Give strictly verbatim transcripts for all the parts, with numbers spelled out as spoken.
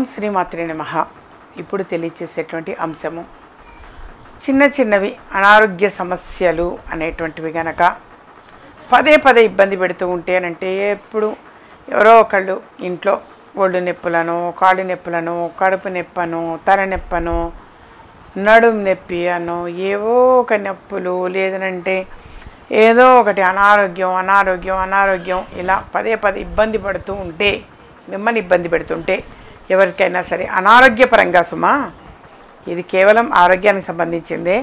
శ్రీమాత్రే నమః. ఇప్పుడు తెలియచేసేటువంటి అంశము చిన్న చిన్నవి అనారోగ్య సమస్యలు అనేటువంటివి గనక పదే పదే ఇబ్బంది పెడుతూ ఉంటే అంటే ఎప్పుడు ఎవరో ఒకళ్ళు ఇంట్లో ఒళ్ళు నొప్పులను, కాళ్ళు నొప్పులను, కడుపు నొప్పను, తలనొప్పను, నడుము నొప్పి అను ఏవో ఒక నొప్పులు లేదనంటే ఏదో ఒకటి అనారోగ్యం అనారోగ్యం అనారోగ్యం ఇలా పదే పదే ఇబ్బంది పడుతూ ఉంటే, మిమ్మల్ని ఇబ్బంది పెడుతుంటే ఎవరికైనా సరే అనారోగ్యపరంగా సుమా, ఇది కేవలం ఆరోగ్యానికి సంబంధించిందే,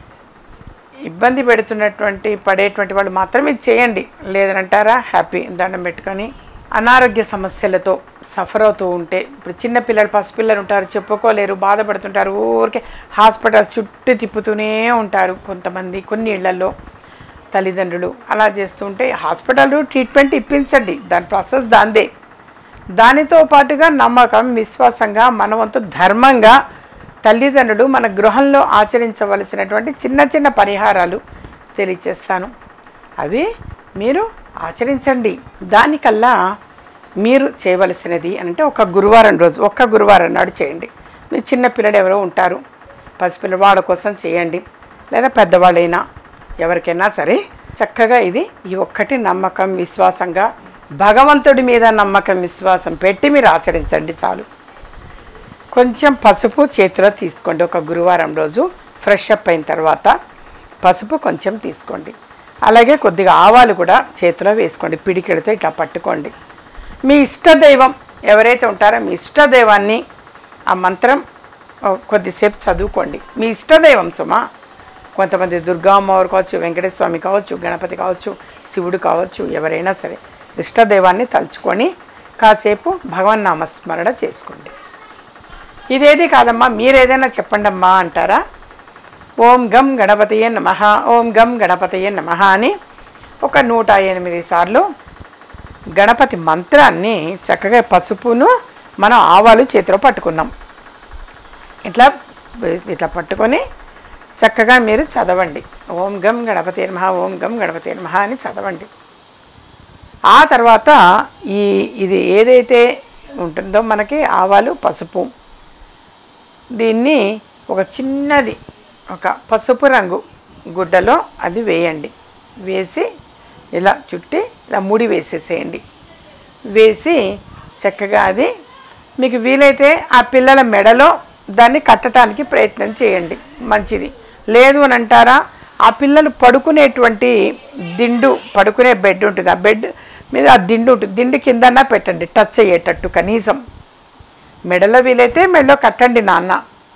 ఇబ్బంది పెడుతున్నటువంటి పడేటువంటి వాళ్ళు మాత్రమే చేయండి. లేదనంటారా హ్యాపీ దండం పెట్టుకొని అనారోగ్య సమస్యలతో సఫర్ అవుతూ ఉంటే, ఇప్పుడు చిన్నపిల్లలు పసిపిల్లలు ఉంటారు, చెప్పుకోలేరు, బాధపడుతుంటారు, ఊరికే హాస్పిటల్స్ చుట్టూ తిప్పుతూనే ఉంటారు కొంతమంది, కొన్ని ఇళ్లలో తల్లిదండ్రులు అలా చేస్తుంటే హాస్పిటల్ ట్రీట్మెంట్ ఇప్పించండి, దాని ప్రాసెస్ దాందే. దానితో పాటుగా నమ్మకం విశ్వాసంగా మనవంతు ధర్మంగా తల్లిదండ్రులు మన గృహంలో ఆచరించవలసినటువంటి చిన్న చిన్న పరిహారాలు తెలియచేస్తాను, అవి మీరు ఆచరించండి. దానికల్లా మీరు చేయవలసినది అంటే ఒక గురువారం రోజు ఒక్క గురువారం నాడు చేయండి. మీరు చిన్నపిల్లలు ఎవరో ఉంటారు, పసిపిల్లలు వాళ్ళ కోసం చేయండి, లేదా పెద్దవాళ్ళైనా ఎవరికైనా సరే చక్కగా ఇది ఈ ఒక్కటి నమ్మకం విశ్వాసంగా భగవంతుడి మీద నమ్మకం విశ్వాసం పెట్టి మీరు ఆచరించండి చాలు. కొంచెం పసుపు చేతిలో తీసుకోండి. ఒక గురువారం రోజు ఫ్రెష్ అప్ అయిన తర్వాత పసుపు కొంచెం తీసుకోండి. అలాగే కొద్దిగా ఆవాలు కూడా చేతిలో వేసుకోండి, పిడికిడితో ఇట్లా పట్టుకోండి. మీ ఇష్టదైవం ఎవరైతే ఉంటారో మీ ఇష్టదైవాన్ని ఆ మంత్రం కొద్దిసేపు చదువుకోండి. మీ ఇష్టదైవం సుమా, కొంతమంది దుర్గా అమ్మవారు కావచ్చు, వెంకటేశ్వర స్వామి కావచ్చు, గణపతి కావచ్చు, శివుడు కావచ్చు, ఎవరైనా సరే ఇష్టదైవాన్ని తలుచుకొని కాసేపు భగవన్ నామస్మరణ చేసుకోండి. ఇదేది కాదమ్మా మీరేదైనా చెప్పండి అమ్మా అంటారా, ఓం గం గణపతయే నమః, ఓం గం గణపతయే నమః అని ఒక నూట ఎనిమిది సార్లు గణపతి మంత్రాన్ని చక్కగా పసుపును మనం ఆవాలు చేతిలో పట్టుకున్నాం, ఇట్లా ఇట్లా పట్టుకొని చక్కగా మీరు చదవండి. ఓం గం గణపతే నమః, ఓం గం గణపతే నమః అని చదవండి. ఆ తర్వాత ఈ ఇది ఏదైతే ఉంటుందో మనకి ఆవాలు పసుపు, దీన్ని ఒక చిన్నది ఒక పసుపు రంగు గుడ్డలో అది వేయండి. వేసి ఇలా చుట్టి ఇలా ముడి వేసేసేయండి. వేసి చక్కగా అది మీకు వీలైతే ఆ పిల్లల మెడలో దాన్ని కట్టడానికి ప్రయత్నం చేయండి, మంచిది. లేదు అని అంటారా, ఆ పిల్లలు పడుకునేటువంటి దిండు, పడుకునే బెడ్ ఉంటుంది, ఆ బెడ్ మీద ఆ దిండు ఉంటుంది, దిండు కిందన్నా పెట్టండి టచ్ అయ్యేటట్టు. కనీసం మెడలో వీలైతే మెడలో కట్టండి నాన్న,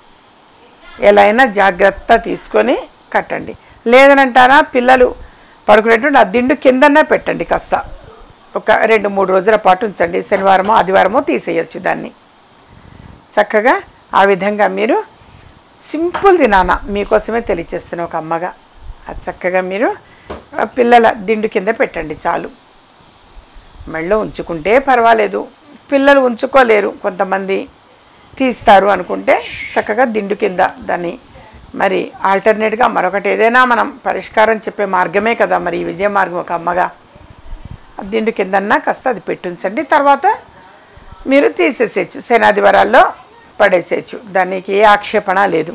ఎలా అయినా జాగ్రత్త తీసుకొని కట్టండి. లేదనంటారా పిల్లలు పడుకునేటువంటి ఆ దిండు కిందన్నా పెట్టండి, కాస్త ఒక రెండు మూడు రోజుల పాటు ఉంచండి. శనివారమో ఆదివారమో తీసేయచ్చు దాన్ని. చక్కగా ఆ విధంగా మీరు సింపుల్ది నాన్న మీకోసమే తెలియచేస్తున్న ఒక అమ్మగా అది చక్కగా మీరు పిల్లల దిండు కింద పెట్టండి చాలు. మెడలో ఉంచుకుంటే పర్వాలేదు, పిల్లలు ఉంచుకోలేరు కొంతమంది, తీస్తారు అనుకుంటే చక్కగా దిండు కింద దాన్ని మరి ఆల్టర్నేట్గా మరొకటి ఏదైనా మనం పరిష్కారం చెప్పే మార్గమే కదా మరి ఈ విజయ మార్గం. ఒక అమ్మగా దిండు కిందన్నా కాస్త అది పెట్టించండి, తర్వాత మీరు తీసేసేయచ్చు, శనాదివారాల్లో పడేసేయచ్చు, దానికి ఏ ఆక్షేపణ లేదు.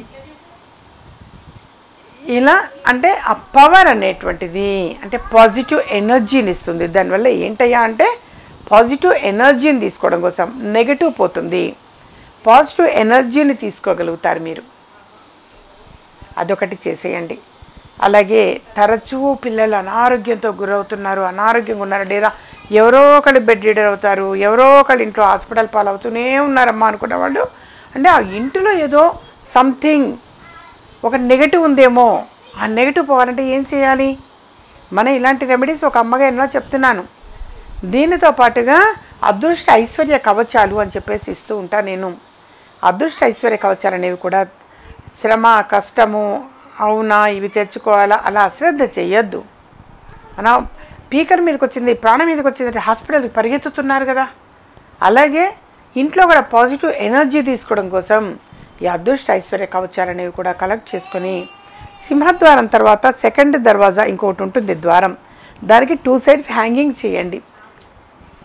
ఇలా అంటే ఆ పవర్ అనేటువంటిది అంటే పాజిటివ్ ఎనర్జీని ఇస్తుంది. దానివల్ల ఏంటయ్యా అంటే పాజిటివ్ ఎనర్జీని తీసుకోవడం కోసం, నెగటివ్ పోతుంది, పాజిటివ్ ఎనర్జీని తీసుకోగలుగుతారు మీరు. అదొకటి చేసేయండి. అలాగే తరచూ పిల్లలు అనారోగ్యంతో గురవుతున్నారు, అనారోగ్యంగా ఉన్నారు, లేదా ఎవరో ఒకళ్ళు బెడ్ రీడర్ అవుతారు, ఎవరో ఒకళ్ళు ఇంట్లో హాస్పిటల్ పాలవుతూనే ఉన్నారమ్మా అనుకున్న వాళ్ళు, అంటే ఆ ఇంటిలో ఏదో సంథింగ్ ఒక నెగటివ్ ఉందేమో, ఆ నెగటివ్ పోవాలంటే ఏం చేయాలి? మనం ఇలాంటి రెమెడీస్ ఒక అమ్మగా ఎన్నో చెప్తున్నాను. దీనితో పాటుగా అదృష్ట ఐశ్వర్య కవచాలు అని చెప్పేసి ఇస్తూ ఉంటాను నేను. అదృష్ట ఐశ్వర్య కవచాలు అనేవి కూడా శ్రమ కష్టము అవునా ఇవి తెచ్చుకోవాలా అలా అశ్రద్ధ చెయ్యొద్దు. మన పీకర్ మీదకి వచ్చింది, ప్రాణం మీదకి వచ్చిందంటే హాస్పిటల్కి పరిగెత్తుతున్నారు కదా, అలాగే ఇంట్లో కూడా పాజిటివ్ ఎనర్జీ తీసుకోవడం కోసం ఈ అదృష్ట ఐశ్వర్య కవచాలు అనేవి కూడా కలెక్ట్ చేసుకొని సింహద్వారం తర్వాత సెకండ్ దర్వాజా ఇంకొకటి ఉంటుంది ద్వారం, దానికి టూ సైడ్స్ హ్యాంగింగ్ చేయండి.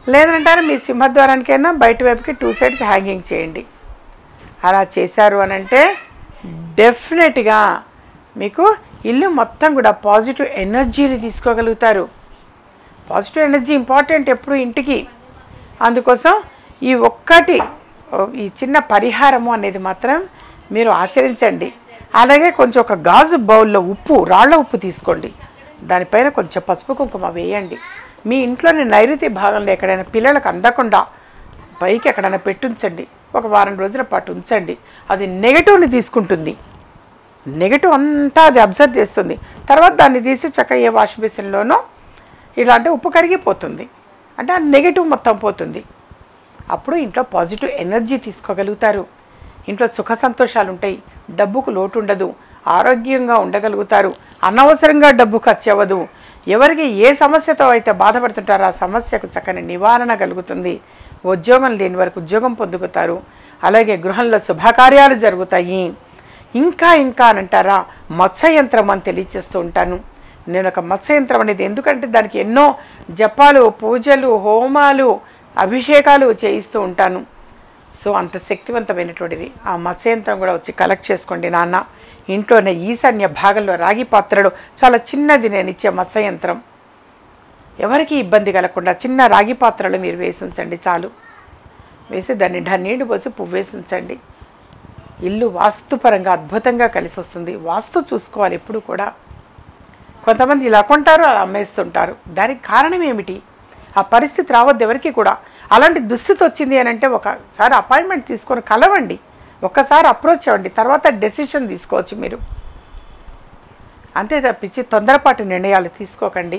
లేదంటారా మీ సింహద్వారానికైనా బయట వైపుకి టూ సైడ్స్ హ్యాంగింగ్ చేయండి. అలా చేశారు అని అంటే డెఫినెట్గా మీకు ఇల్లు మొత్తం కూడా పాజిటివ్ ఎనర్జీని తీసుకోగలుగుతారు. పాజిటివ్ ఎనర్జీ ఇంపార్టెంట్ ఎప్పుడు ఇంటికి. అందుకోసం ఈ ఒక్కటి ఈ చిన్న పరిహారము అనేది మాత్రం మీరు ఆచరించండి. అలాగే కొంచెం ఒక గాజు బౌల్లో ఉప్పు, రాళ్ళ ఉప్పు తీసుకోండి, దానిపైన కొంచెం పసుపు కుంకుమ వేయండి. మీ ఇంట్లోని నైరుతి భాగంలో ఎక్కడైనా పిల్లలకు అందకుండా పైకి ఎక్కడైనా పెట్టుంచండి. ఒక వారం రోజుల పాటు ఉంచండి. అది నెగటివ్ని తీసుకుంటుంది, నెగటివ్ అంతా అది అబ్జర్వ్ చేస్తుంది. తర్వాత దాన్ని తీసి చక్కగా ఏ వాష్ బేసిన్లోనో ఇలా అంటే ఉప్పు కరిగిపోతుంది, అంటే ఆ నెగటివ్ మొత్తం పోతుంది. అప్పుడు ఇంట్లో పాజిటివ్ ఎనర్జీ తీసుకోగలుగుతారు. ఇంట్లో సుఖ సంతోషాలు ఉంటాయి, డబ్బుకు లోటు ఉండదు, ఆరోగ్యంగా ఉండగలుగుతారు, అనవసరంగా డబ్బు ఖర్చు అవ్వదు. ఎవరికి ఏ సమస్యతో అయితే బాధపడుతుంటారో ఆ సమస్యకు చక్కని నివారణ కలుగుతుంది. ఉద్యోగం లేని వరకు ఉద్యోగం పొందుతారు. అలాగే గృహంలో శుభకార్యాలు జరుగుతాయి. ఇంకా ఇంకా అని అంటారా, మత్స్యయంత్రం అని తెలియచేస్తూ ఉంటాను. నేను ఒక మత్స్యయంత్రం అనేది ఎందుకంటే దానికి ఎన్నో జపాలు, పూజలు, హోమాలు, అభిషేకాలు చేయిస్తూ ఉంటాను. సో అంత శక్తివంతమైనటువంటిది ఆ మత్స్యయంత్రం కూడా వచ్చి కలెక్ట్ చేసుకోండి నాన్న. ఇంట్లోనే ఈశాన్య భాగంలో రాగి పాత్రలో చాలా చిన్నది నేను ఇచ్చే మత్స్యయంత్రం. ఎవరికి ఇబ్బంది కలగకుండా చిన్న రాగి పాత్రలు మీరు వేసి ఉంచండి చాలు. వేసి దాన్ని నీళ్లు పోసి పువ్వు వేసి ఉంచండి. ఇల్లు వాస్తుపరంగా అద్భుతంగా కలిసి వస్తుంది. వాస్తు చూసుకోవాలి ఎప్పుడు కూడా. కొంతమంది ఇలా కొంటారు, అలా అమ్మేస్తుంటారు. దానికి కారణం ఏమిటి? ఆ పరిస్థితి రావద్దు ఎవరికి కూడా. అలాంటి దుస్థితి వచ్చింది అని అంటే ఒకసారి అపాయింట్మెంట్ తీసుకొని కలవండి, ఒక్కసారి అప్రోచ్ అవ్వండి, తర్వాత డెసిషన్ తీసుకోవచ్చు మీరు. అంతే తప్పించి తొందరపాటు నిర్ణయాలు తీసుకోకండి.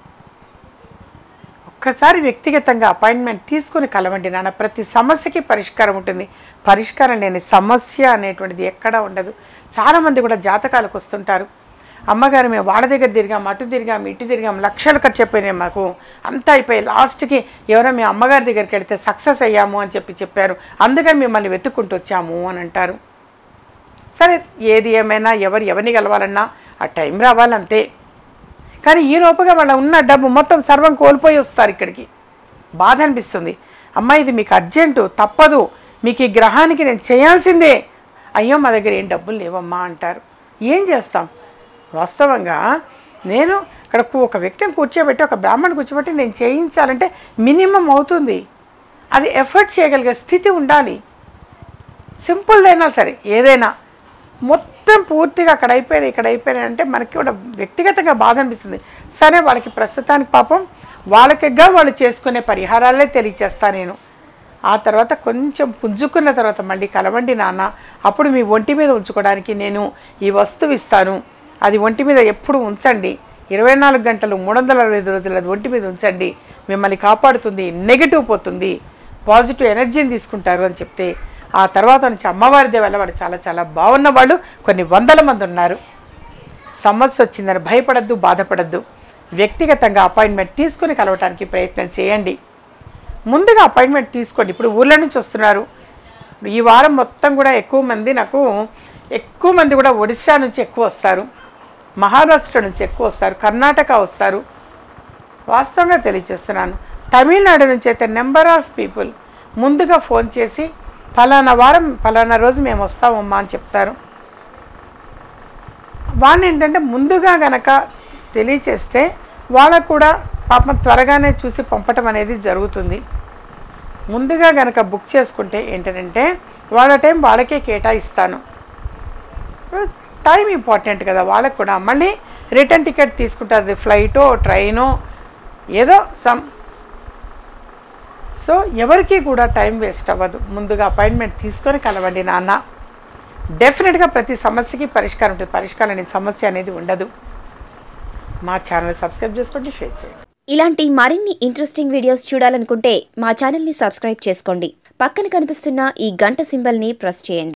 ఒక్కసారి వ్యక్తిగతంగా అపాయింట్మెంట్ తీసుకుని కలవండి నాన్న. ప్రతి సమస్యకి పరిష్కారం ఉంటుంది. పరిష్కారం లేని సమస్య అనేటువంటిది ఎక్కడా ఉండదు. చాలామంది కూడా జాతకాలకు వస్తుంటారు, అమ్మగారు మేము వాళ్ళ దగ్గర తిరిగాం, అటు తిరిగాం, ఇటు తిరిగాం, లక్షలు ఖర్చు అయిపోయినాయి, మాకు అంతా అయిపోయి లాస్ట్కి ఎవరో మీ అమ్మగారి దగ్గరికి వెళితే సక్సెస్ అయ్యాము అని చెప్పి చెప్పారు, అందుకని మిమ్మల్ని వెతుక్కుంటూ వచ్చాము అని అంటారు. సరే, ఏది ఏమైనా ఎవరు ఎవరిని కలవాలన్నా ఆ టైం రావాలంతే. కానీ ఈ లోపుగా వాళ్ళ ఉన్న డబ్బు మొత్తం సర్వం కోల్పోయి వస్తారు ఇక్కడికి. బాధ అనిపిస్తుంది. అమ్మ ఇది మీకు అర్జెంటు, తప్పదు, మీకు ఈ గ్రహానికి నేను చేయాల్సిందే. అయ్యో మా దగ్గర ఏం డబ్బులు లేవమ్మా అంటారు. ఏం చేస్తాం? వాస్తవంగా నేను ఇక్కడ ఒక వ్యక్తిని కూర్చోబెట్టి, ఒక బ్రాహ్మణ్ కూర్చోబెట్టి నేను చేయించాలంటే మినిమం అవుతుంది. అది ఎఫర్ట్ చేయగలిగే స్థితి ఉండాలి. సింపుల్దైనా సరే ఏదైనా మొత్తం పూర్తిగా అక్కడ అయిపోయినాయి ఇక్కడ అయిపోయినాయి అంటే మనకి కూడా వ్యక్తిగతంగా బాధ అనిపిస్తుంది. సరే, వాళ్ళకి ప్రస్తుతానికి పాపం వాళ్ళకిగా వాళ్ళు చేసుకునే పరిహారాలే తెలియచేస్తాను నేను. ఆ తర్వాత కొంచెం పుంజుకున్న తర్వాత మళ్ళీ కలవండి నాన్న, అప్పుడు మీ ఒంటి మీద ఉంచుకోవడానికి నేను ఈ వస్తువు ఇస్తాను, అది ఒంటి మీద ఎప్పుడు ఉంచండి, ఇరవై నాలుగు గంటలు మూడు వందల అరవై ఐదు రోజులు అది ఒంటి మీద ఉంచండి, మిమ్మల్ని కాపాడుతుంది, నెగిటివ్ పోతుంది, పాజిటివ్ ఎనర్జీని తీసుకుంటారు అని చెప్తే ఆ తర్వాత నుంచి అమ్మవారి వల్ల వాడు చాలా చాలా బాగున్న వాళ్ళు కొన్ని వందల మంది ఉన్నారు. సమస్య వచ్చిందని భయపడద్దు, బాధపడద్దు. వ్యక్తిగతంగా అపాయింట్మెంట్ తీసుకుని కలవటానికి ప్రయత్నం చేయండి. ముందుగా అపాయింట్మెంట్ తీసుకోండి. ఇప్పుడు ఊళ్ళ నుంచి వస్తున్నారు. ఈ వారం మొత్తం కూడా ఎక్కువ మంది నాకు ఎక్కువ మంది కూడా ఒడిశా నుంచి ఎక్కువ వస్తారు, మహారాష్ట్ర నుంచి ఎక్కువ వస్తారు, కర్ణాటక వస్తారు. వాస్తవంగా తెలియజేస్తున్నాను. తమిళనాడు నుంచి అయితే నెంబర్ ఆఫ్ పీపుల్ ముందుగా ఫోన్ చేసి ఫలానా వారం ఫలానా రోజు మేము వస్తామమ్మా అని చెప్తారు. వాళ్ళు ఏంటంటే ముందుగా గనక తెలియచేస్తే వాళ్ళకు కూడా పాపం త్వరగానే చూసి పంపటం అనేది జరుగుతుంది. ముందుగా గనక బుక్ చేసుకుంటే ఏంటంటే వాళ్ళ టైం వాళ్ళకే కేటాయిస్తాను. టైం ఇంపార్టెంట్ కదా వాళ్ళకు కూడా. మళ్ళీ రిటర్న్ టికెట్ తీసుకుంటుంది, ఫ్లైటో ట్రైనో ఏదో సమ్. సో ఎవరికి కూడా టైం వేస్ట్ అవ్వదు. ముందుగా అపాయింట్మెంట్ తీసుకొని కలవండి నాన్న. డెఫినెట్గా ప్రతి సమస్యకి పరిష్కారం ఉంటుంది. పరిష్కారం లేని సమస్య అనేది ఉండదు. మా ఛానల్ సబ్స్క్రైబ్ చేసుకోండి, షేర్ చేయండి. ఇలాంటి మరిన్ని ఇంట్రెస్టింగ్ వీడియోస్ చూడాలనుకుంటే మా ఛానల్ని సబ్స్క్రైబ్ చేసుకోండి. పక్కన కనిపిస్తున్న ఈ గంట సింబల్ని ప్రెస్ చేయండి.